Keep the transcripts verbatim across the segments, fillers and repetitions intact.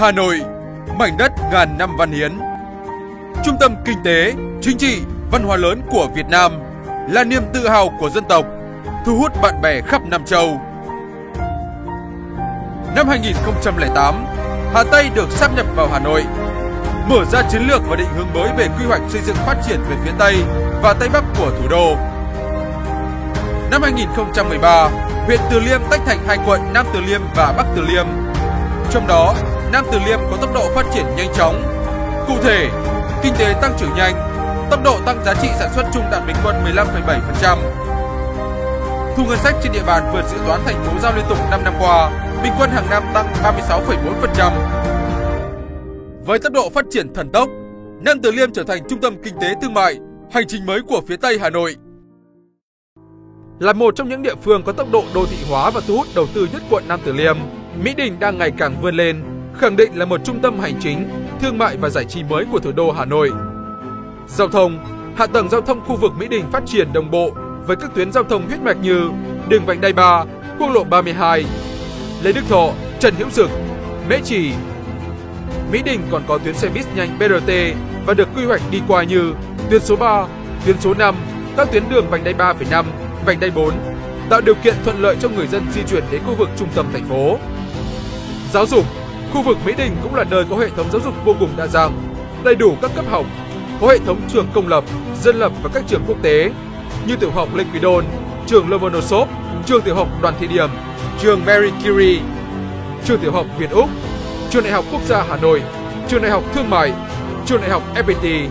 Hà Nội, mảnh đất ngàn năm văn hiến. Trung tâm kinh tế, chính trị, văn hóa lớn của Việt Nam, là niềm tự hào của dân tộc, thu hút bạn bè khắp Nam Châu. Năm hai nghìn không trăm lẻ tám, Hà Tây được sáp nhập vào Hà Nội, mở ra chiến lược và định hướng mới về quy hoạch xây dựng phát triển về phía Tây và Tây Bắc của thủ đô. Năm hai nghìn không trăm mười ba, huyện Từ Liêm tách thành hai quận Nam Từ Liêm và Bắc Từ Liêm. Trong đó, Nam Từ Liêm có tốc độ phát triển nhanh chóng. Cụ thể, kinh tế tăng trưởng nhanh, tốc độ tăng giá trị sản xuất chung đạt bình quân mười lăm phẩy bảy phần trăm. Thu ngân sách trên địa bàn vượt dự toán thành phố giao liên tục năm năm qua, bình quân hàng năm tăng ba mươi sáu phẩy bốn phần trăm. Với tốc độ phát triển thần tốc, Nam Từ Liêm trở thành trung tâm kinh tế thương mại, hành chính mới của phía Tây Hà Nội. Là một trong những địa phương có tốc độ đô thị hóa và thu hút đầu tư nhất quận Nam Từ Liêm, Mỹ Đình đang ngày càng vươn lên, khẳng định là một trung tâm hành chính, thương mại và giải trí mới của thủ đô Hà Nội. Giao thông, hạ tầng giao thông khu vực Mỹ Đình phát triển đồng bộ với các tuyến giao thông huyết mạch như đường vành đai ba, quốc lộ ba mươi hai, Lê Đức Thọ, Trần Hữu Dực, Mễ Trì. Mỹ Đình còn có tuyến xe buýt nhanh bê rờ tê và được quy hoạch đi qua như tuyến số ba, tuyến số năm, các tuyến đường vành đai ba phẩy năm, vành đai bốn, tạo điều kiện thuận lợi cho người dân di chuyển đến khu vực trung tâm thành phố. Giáo dục, khu vực Mỹ Đình cũng là nơi có hệ thống giáo dục vô cùng đa dạng, đầy đủ các cấp học, có hệ thống trường công lập, dân lập và các trường quốc tế như tiểu học Lê Quý Đôn, trường Lomonosov, trường tiểu học Đoàn Thị Điểm, trường Marie Curie, trường tiểu học Việt Úc, trường đại học Quốc gia Hà Nội, trường đại học Thương mại, trường đại học ép pê tê.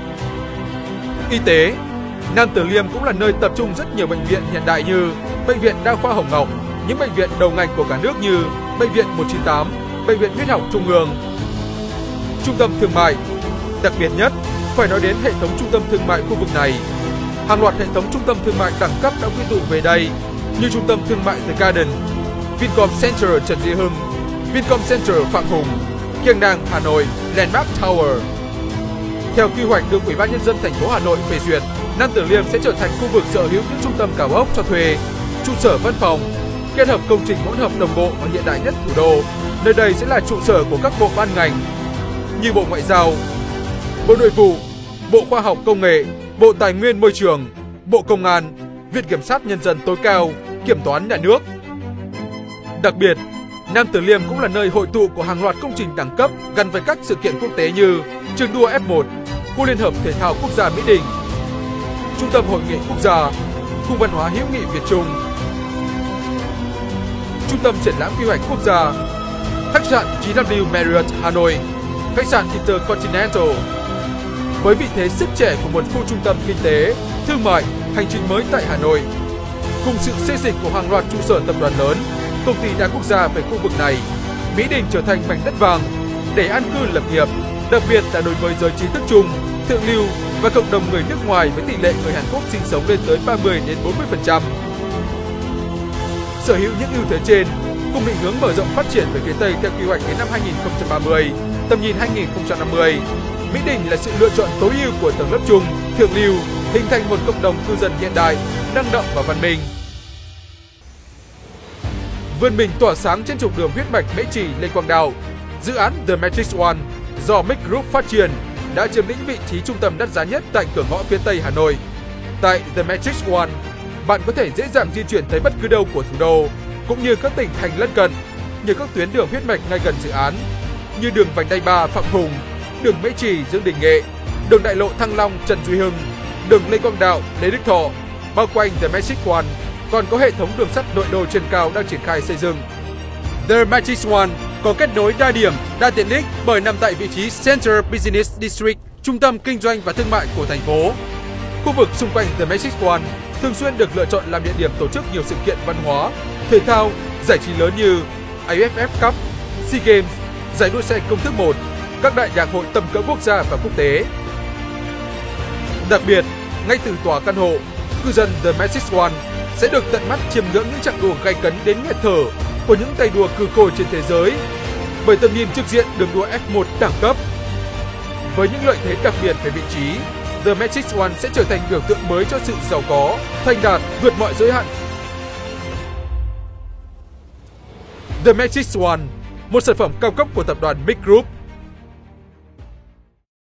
Y tế, Nam Từ Liêm cũng là nơi tập trung rất nhiều bệnh viện hiện đại như Bệnh viện Đa khoa Hồng Ngọc, những bệnh viện đầu ngành của cả nước như Bệnh viện một chín tám, Bệnh viện Huyết học Trung ương. Trung tâm thương mại, đặc biệt nhất phải nói đến hệ thống trung tâm thương mại khu vực này. Hàng loạt hệ thống trung tâm thương mại đẳng cấp đã quy tụ về đây như trung tâm thương mại The Garden, Vincom Center Trần Duy Hưng, Vincom Center Phạm Hùng, Kiêng Nang Hà Nội, Landmark Tower. Theo quy hoạch được Ủy ban Nhân dân thành phố Hà Nội phê duyệt, Nam Từ Liêm sẽ trở thành khu vực sở hữu những trung tâm cao ốc cho thuê, trụ sở văn phòng, kết hợp công trình hỗn hợp đồng bộ và hiện đại nhất thủ đô. Nơi đây sẽ là trụ sở của các bộ ban ngành như Bộ Ngoại giao, Bộ Nội vụ, Bộ Khoa học Công nghệ, Bộ Tài nguyên Môi trường, Bộ Công an, Viện Kiểm sát Nhân dân tối cao, Kiểm toán nhà nước. Đặc biệt, Nam Từ Liêm cũng là nơi hội tụ của hàng loạt công trình đẳng cấp gắn với các sự kiện quốc tế như trường đua ép một, khu liên hợp thể thao quốc gia Mỹ Đình, trung tâm hội nghị quốc gia, khu văn hóa hữu nghị Việt Trung, trung tâm triển lãm quy hoạch quốc gia, khách sạn giê vê Marriott Hà Nội, khách sạn Intercontinental. Với vị thế sức trẻ của một khu trung tâm kinh tế, thương mại, hành chính mới tại Hà Nội, cùng sự xê dịch của hàng loạt trụ sở tập đoàn lớn, công ty đa quốc gia về khu vực này, Mỹ Đình trở thành mảnh đất vàng để an cư lập nghiệp, đặc biệt là đối với giới trí thức Trung, thượng lưu và cộng đồng người nước ngoài với tỷ lệ người Hàn Quốc sinh sống lên tới ba mươi đến bốn mươi phần trăm. Sở hữu những ưu thế trên, cùng định hướng mở rộng phát triển về phía Tây theo quy hoạch đến năm hai nghìn không trăm ba mươi, tầm nhìn hai nghìn không trăm năm mươi, Mỹ Đình là sự lựa chọn tối ưu của tầng lớp trung, thượng lưu, hình thành một cộng đồng cư dân hiện đại, năng động và văn minh. Vươn mình tỏa sáng trên trục đường huyết mạch Mễ Trì Lê Quang Đạo, dự án The Matrix One do Mic Group phát triển đã chiếm lĩnh vị trí trung tâm đắt giá nhất tại cửa ngõ phía Tây Hà Nội. Tại The Matrix One, bạn có thể dễ dàng di chuyển tới bất cứ đâu của thủ đô, cũng như các tỉnh thành lân cận, như các tuyến đường huyết mạch ngay gần dự án, như đường vành đai ba Phạm Hùng, đường Mễ Trì Dương Đình Nghệ, đường đại lộ Thăng Long Trần Duy Hưng, đường Lê Quang Đạo Lê Đức Thọ. Bao quanh The Matrix One còn có hệ thống đường sắt nội đô trên cao đang triển khai xây dựng. The Matrix One có kết nối đa điểm, đa tiện ích bởi nằm tại vị trí Central Business District, trung tâm kinh doanh và thương mại của thành phố. Khu vực xung quanh The Matrix One thường xuyên được lựa chọn làm địa điểm tổ chức nhiều sự kiện văn hóa, thể thao, giải trí lớn như a ép ép Cup, SEA Games, giải đua xe công thức một, các đại nhạc hội tầm cỡ quốc gia và quốc tế. Đặc biệt, ngay từ tòa căn hộ, cư dân The Matrix One sẽ được tận mắt chiêm ngưỡng những trận đua gay cấn đến nghẹt thở của những tay đua cừ khôi trên thế giới, bởi tầm nhìn trực diện đường đua ép một đẳng cấp. Với những lợi thế đặc biệt về vị trí, The Matrix One sẽ trở thành biểu tượng mới cho sự giàu có, thành đạt, vượt mọi giới hạn. The Matrix One một sản phẩm cao cấp của tập đoàn Mic Group.